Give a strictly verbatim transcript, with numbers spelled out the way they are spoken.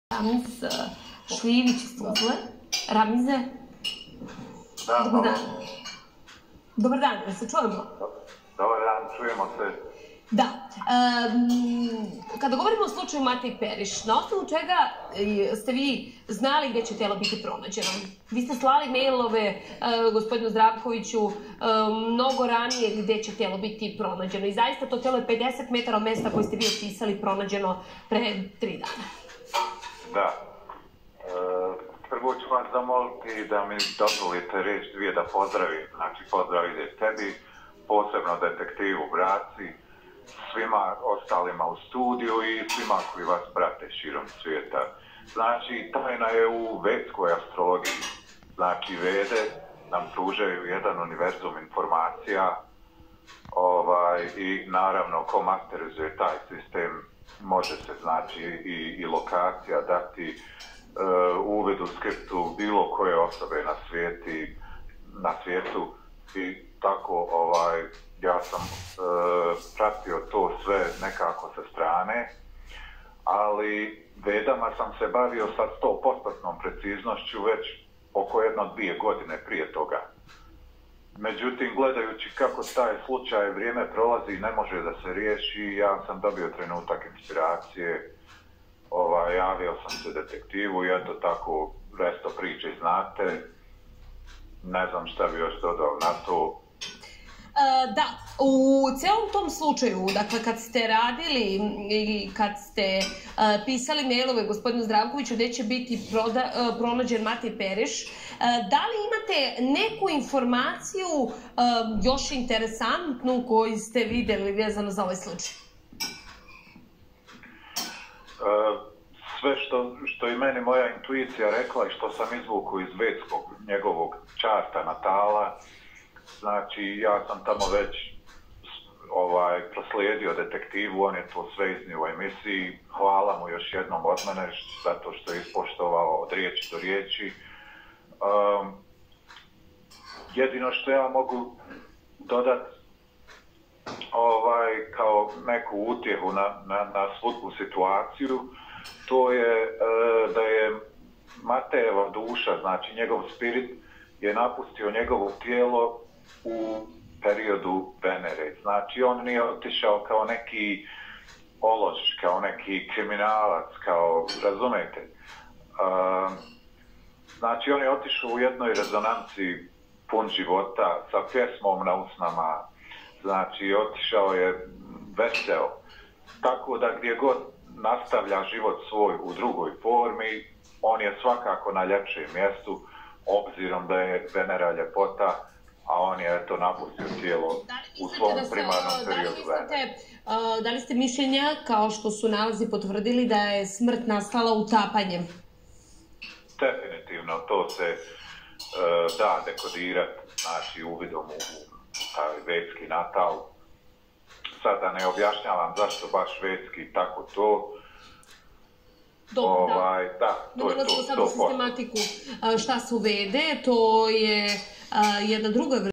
Ramiz Šljivić iz Tuzle. Ramize, dobar dan. Dobar dan, da se čujemo? Dobar dan, čujemo se. Da. Kada govorimo o slučaju Matej Periš, na osnovu čega ste vi znali gde će telo biti pronađeno? Vi ste slali mailove gospodinu Zdravkoviću mnogo ranije gde će telo biti pronađeno i zaista to telo je pedeset metara od mesta koje ste vi opisali pronađeno pre tri dana. Da. Prvo ću vas zamoliti da mi dozvolite reč dvije da pozdravim. Znači, pozdrav ide tebi, posebno detektivu Braci, svima ostalima u studiju i svima koji vas prate širom svijeta. Znači, tajna je u vedskoj astrologiji. Znači, Vede nam pružaju jedan univerzum informacija i naravno ko masterizuje taj sistem može se znači i lokacija dati uvid u skriptu bilo koje osobe na svijetu i tako ja sam pratio to sve nekako sa strane, ali Vedama sam se bavio sa sto posto preciznošću već oko jedno dvije godine prije toga. Međutim, gledajući kako taj slučaj vrijeme prolazi i ne može da se riješi, ja sam dobio trenutak inspiracije, javio sam se detektivu i eto tako resto priče znate. Ne znam šta bi još dodao na to. Da, u celom tom slučaju, dakle, kad ste radili i kad ste pisali mailove gospodinu Zdravkoviću gde će biti pronađen Matej Periš, da li imate neku informaciju još interesantnu koju ste videli vezano za ovaj slučaj? Sve što je meni moja intuicija rekla i što sam izvukao iz vedskog njegovog čarta natala, znači, ja sam tamo već proslijedio detektivu, on je to sve iznio u emisiji. Hvala mu još jednom od mene, zato što je ispoštovao od riječi do riječi. Jedino što ja mogu dodati kao neku utjehu na svu tu situaciju, to je da je Matejeva duša, znači njegov spirit, je napustio njegovo tijelo u periodu Venere. Znači, on nije otišao kao neki ološ, kao neki kriminalac, kao, razumete? Znači, on je otišao u jednoj rezonanci pun života, sa pjesmom na usnama, znači, otišao je veseo. Tako da gdje god nastavlja život svoj u drugoj formi, on je svakako na ljepšem mjestu, obzirom da je Venera ljepota, a on je eto napustio tijelo u svom primarnom periodu Venere. Da li ste mišljenja, kao što su nalazi potvrdili, da je smrt nastala utapanjem? Definitivno, to se da dekodirati, znači uvidom u taj vedski natal. Sada ne objašnjavam zašto baš vedski tako to. Dobro, da. Ne dolazimo sad u sistematiku šta su Vede, to je jedna druga vrsta.